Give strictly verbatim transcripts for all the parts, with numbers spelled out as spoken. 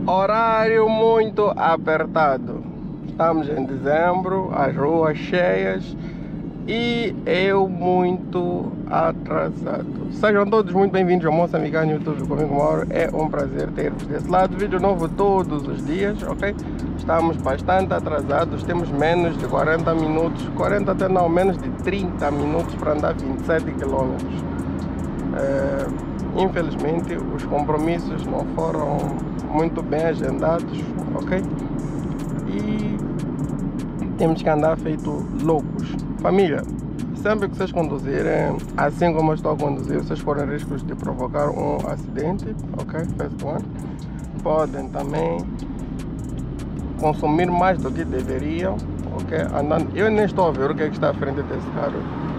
Horário muito apertado. Estamos em dezembro, as ruas cheias e eu muito atrasado. Sejam todos muito bem-vindos ao Moçambicano YouTube comigo, Mauro. É um prazer ter-vos desse lado. Vídeo novo todos os dias, ok? Estamos bastante atrasados, temos menos de quarenta minutos, quarenta até não, menos de trinta minutos para andar vinte e sete quilômetros. É, infelizmente os compromissos não foram muito bem agendados, ok? E temos que andar feito loucos. Família, sempre que vocês conduzirem assim como eu estou a conduzir, vocês correm riscos de provocar um acidente, ok? First one. Podem também consumir mais do que deveriam, ok? Andando, eu nem estou a ver o que é que está à frente desse carro,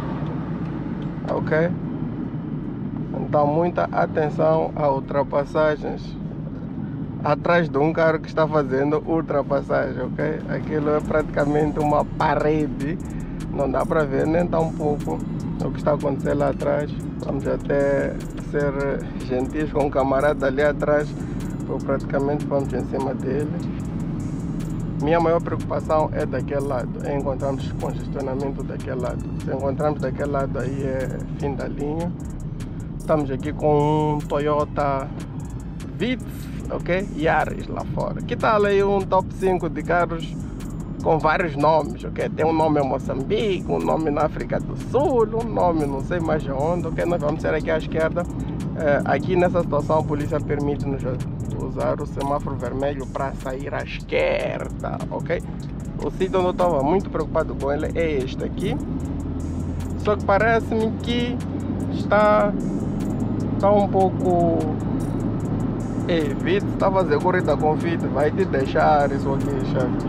ok? Então muita atenção a ultrapassagens atrás de um carro que está fazendo ultrapassagem, ok? Aquilo é praticamente uma parede, não dá para ver nem tão pouco o que está acontecendo lá atrás. Vamos até ser gentis com o camarada ali atrás, porque praticamente vamos em cima dele. Minha maior preocupação é daquele lado, é encontrarmos congestionamento daquele lado. Se encontrarmos daquele lado, aí é fim da linha. Estamos aqui com um Toyota Vitz, ok? Yaris lá fora. Que tal aí um top cinco de carros com vários nomes, ok? Tem um nome em Moçambique, um nome na África do Sul, um nome não sei mais de onde, ok? Nós vamos ser aqui à esquerda. É, aqui nessa situação a polícia permite-nos usar o semáforo vermelho para sair à esquerda, ok? O sítio onde eu estava muito preocupado com ele é este aqui. Só que parece-me que está, está um pouco... Ei, Vitor, está a fazer corrida com Vitor, vai te deixar isso aqui, chefe.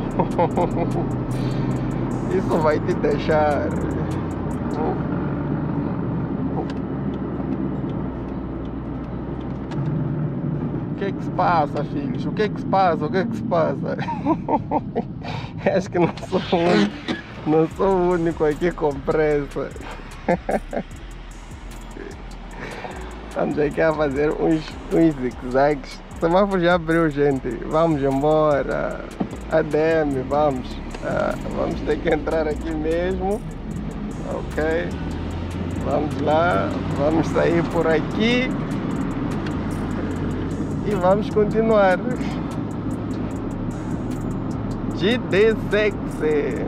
Isso vai te deixar. O que é que se passa, filhos? O que é que se passa? O que é que se passa? Acho que não sou o único, não sou o único aqui com pressa. Estamos aqui a fazer uns, uns zigue-zagues. O semáforo já abriu, gente. Vamos embora. A D M, vamos. Ah, vamos ter que entrar aqui mesmo. Ok. Vamos lá. Vamos sair por aqui. E vamos continuar. G D sexy.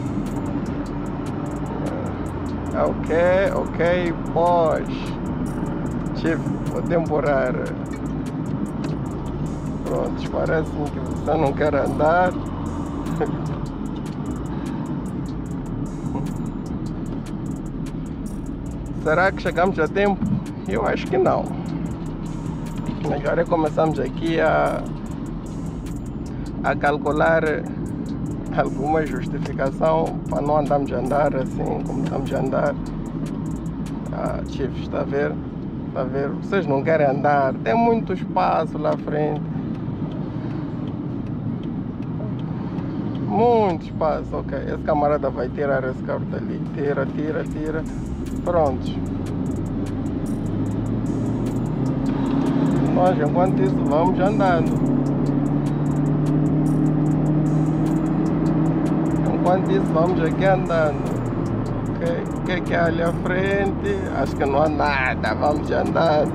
Ok, ok, pós. Chief, vou temporar. Pronto, parece-me que você não quer andar. Será que chegamos a tempo? Eu acho que não. Melhor é começarmos aqui a, a calcular alguma justificação para não andarmos a andar assim como estamos a andar. Ah, Chief, está a ver? Está a ver? Vocês não querem andar, tem muito espaço lá à frente. Muito espaço, ok. Esse camarada vai tirar esse carro dali. Tira, tira, tira. Pronto. Nós, enquanto isso, vamos andando. Enquanto isso, vamos aqui andando. Okay. O que é que há ali à frente? Acho que não há nada, vamos andando.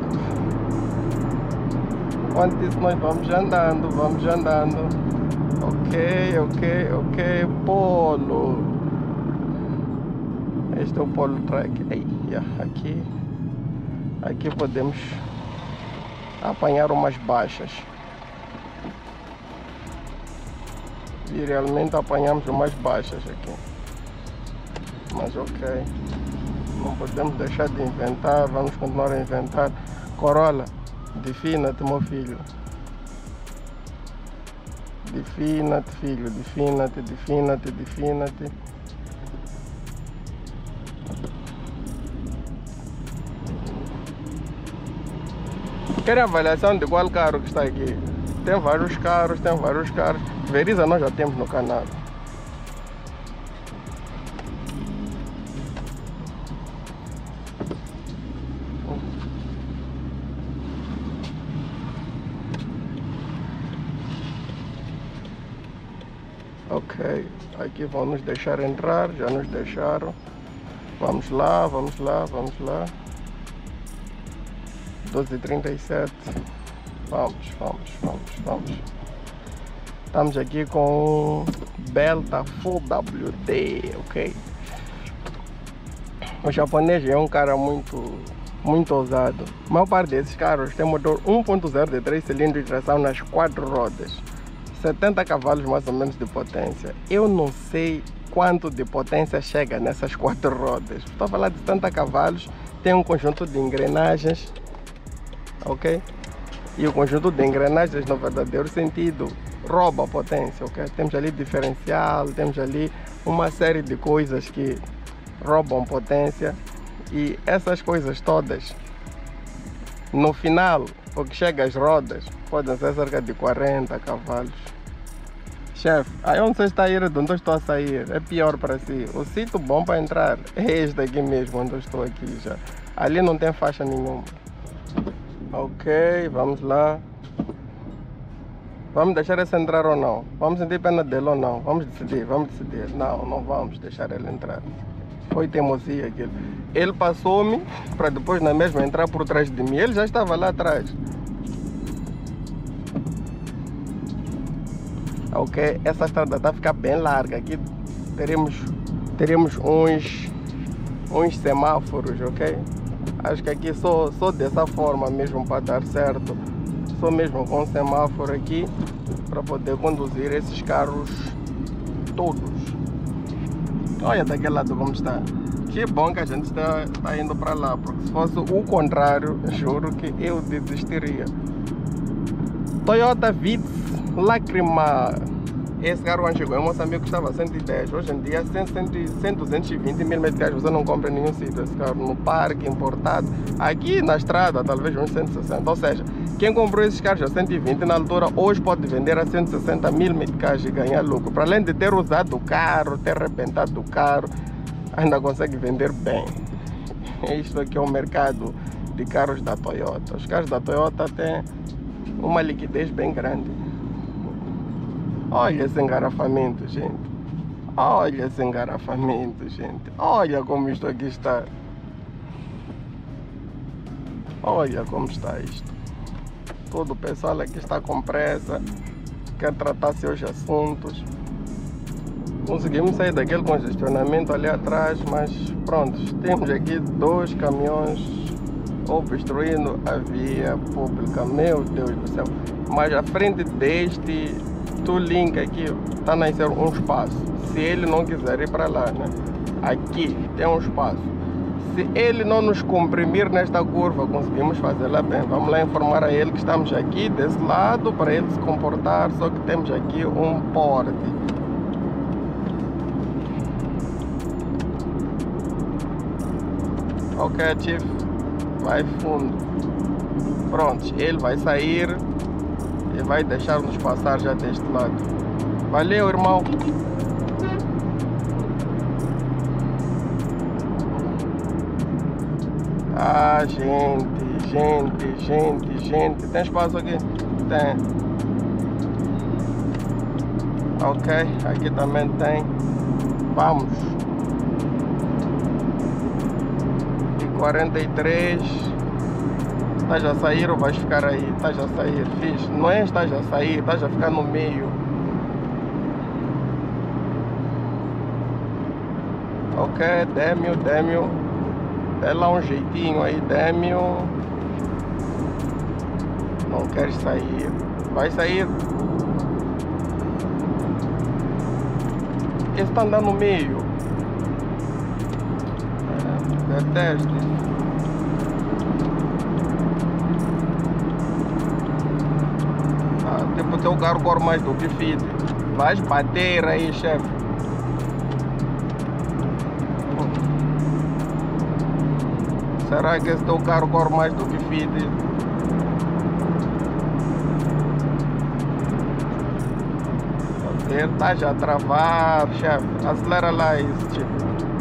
Enquanto isso nós vamos andando, vamos andando. Ok, ok, ok, polo. Este é o polo track. Aí, aqui, aqui podemos apanhar umas baixas. E realmente apanhamos umas baixas aqui. Mas ok, não podemos deixar de inventar, vamos continuar a inventar. Corolla, defina-te, meu filho. Defina-te, filho, defina-te, defina-te, defina-te. Querem avaliação de qual carro que está aqui? Tem vários carros, tem vários carros. Veriza nós já temos no canal. Ok, aqui vão nos deixar entrar, já nos deixaram. Vamos lá, vamos lá, vamos lá. doze e trinta e sete. Vamos, vamos, vamos, vamos. Estamos aqui com Belta Full W D, ok? O japonês é um cara muito, muito ousado. A maior parte desses carros tem motor um ponto zero de três cilindros de tração nas quatro rodas. setenta cavalos mais ou menos de potência. Eu não sei quanto de potência chega nessas quatro rodas. Estou a falar de setenta cavalos, tem um conjunto de engrenagens, ok? E o conjunto de engrenagens, no verdadeiro sentido, rouba a potência, ok? Temos ali diferencial, temos ali uma série de coisas que roubam potência, e essas coisas todas, no final, o que chega às rodas, podem ser cerca de quarenta cavalos. Chefe, aí onde você está a ir, de onde eu estou a sair, é pior para si. O sítio bom para entrar é este aqui mesmo, onde eu estou aqui já. Ali não tem faixa nenhuma. Ok, vamos lá. Vamos deixar esse entrar ou não? Vamos sentir pena dele ou não? Vamos decidir, vamos decidir. Não, não vamos deixar ele entrar. Foi teimosia aquilo. Ele passou-me para depois na mesma entrar por trás de mim. Ele já estava lá atrás. Ok, essa estrada está a ficar bem larga. Aqui teremos, teremos uns, uns semáforos, ok? Acho que aqui só, só dessa forma mesmo para dar certo. Só mesmo com um semáforo aqui para poder conduzir esses carros todos. Olha daquele lado como está. Que bom que a gente está, está indo para lá, porque se fosse o contrário, juro que eu desistiria. Toyota Vitz Lacrima. Esse carro antigo em Moçambique custava cento e dez. Hoje em dia cem, cem, duzentos e vinte mil meticais. Você não compra em nenhum sítio esse carro, no parque, importado. Aqui na estrada, talvez uns cento e sessenta. Ou seja, quem comprou esses carros a cento e vinte na altura, hoje pode vender a cento e sessenta mil meticais e ganhar lucro. Para além de ter usado o carro, ter arrebentado o carro, ainda consegue vender bem. Isto aqui é o mercado de carros da Toyota. Os carros da Toyota têm uma liquidez bem grande. Olha esse engarrafamento, gente. Olha esse engarrafamento, gente. Olha como isto aqui está. Olha como está isto. Todo o pessoal aqui está com pressa, quer tratar seus assuntos. Conseguimos sair daquele congestionamento ali atrás, mas pronto, temos aqui dois caminhões obstruindo a via pública. Meu Deus do céu. Mas à frente deste do link aqui está a nascer um espaço. Se ele não quiser ir para lá, né? Aqui tem um espaço. Se ele não nos comprimir nesta curva, conseguimos fazer lá bem. Vamos lá informar a ele que estamos aqui desse lado para ele se comportar, só que temos aqui um porte. Ok, Chief, vai fundo. Pronto, ele vai sair e vai deixar-nos passar já deste lado. Valeu, irmão. Ah, gente, gente, gente, gente. Tem espaço aqui? Tem. Ok, aqui também tem. Vamos. quarenta e três. Estás a sair ou vais ficar aí? Estás a sair, fixe. Não é estás a sair, estás a ficar no meio. Ok, Dêmio, Dêmio. Dê lá um jeitinho aí, Dêmio. Não queres sair. Vai sair. Esse está andando no meio. Detesto. Ah, tipo, teu carro corre mais do que filho. Vais bater aí, chefe. Será que esse teu carro corre mais do que filho? Ele tá já a travar, chefe. Acelera lá isso, tipo.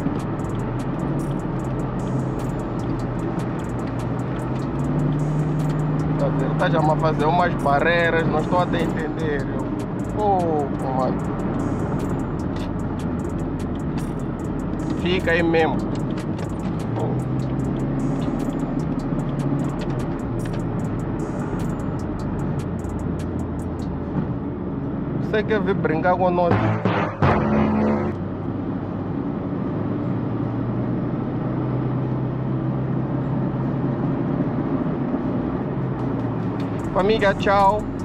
Ele está já a fazer umas barreiras, não estou até a entender. Pouco, mano. Fica aí mesmo. Você quer vir brincar com nós? Família, tchau.